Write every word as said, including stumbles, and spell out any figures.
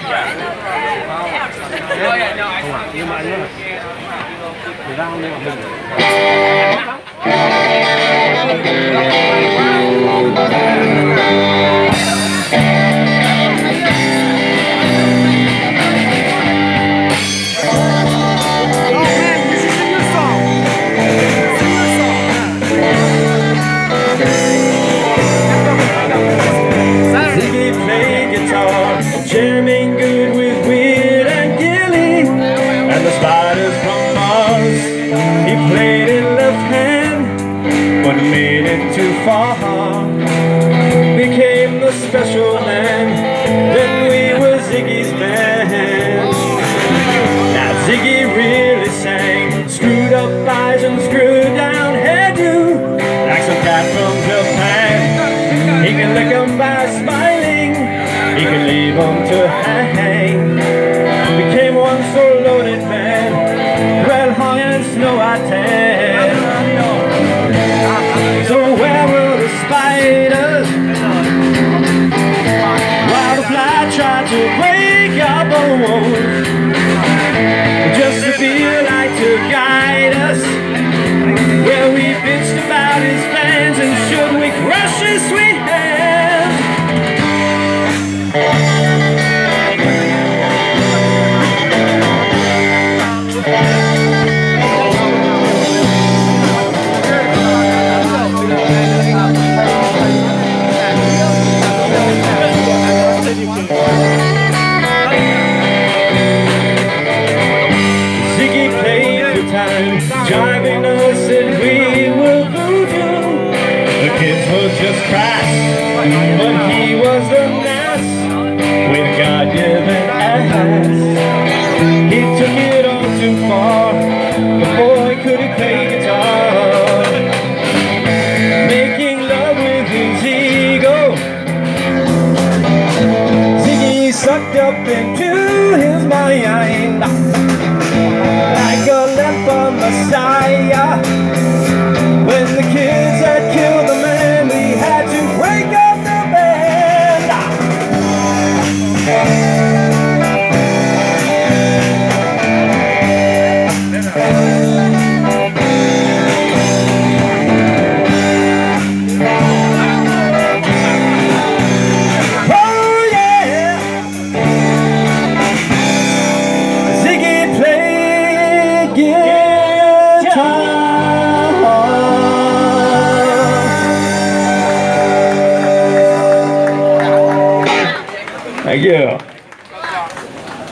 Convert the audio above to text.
yeah, no, I Nhưng mà anh nói là người ta không nên mà jamming good with Weird and Gilly and the Spiders from Mars. He played in left hand, but made it too far. Became the special man, then we were Ziggy's band. Now Ziggy really sang, screwed up eyes and screwed down hairdo, like some cat from Japan. He can lick 'em by smiling, he could leave them to hang. Became one so loaded man, red hung and snow I tan. So where were the spiders while the fly tried to break our bones? Just to feel like to guide us where we bitched about his plans, and should we crush his sweet hands? Ziggy played the time, driving us and we were voodoo. The kids were just crass, but he was the mass with God-given ass. He took it all too far, the boy couldn't play guitar. Making love with his ego, Ziggy sucked up into his mind like a leper messiah. When the kids had killed the man, we had to break up the band. Oh yeah, Ziggy played guitar. Thank you.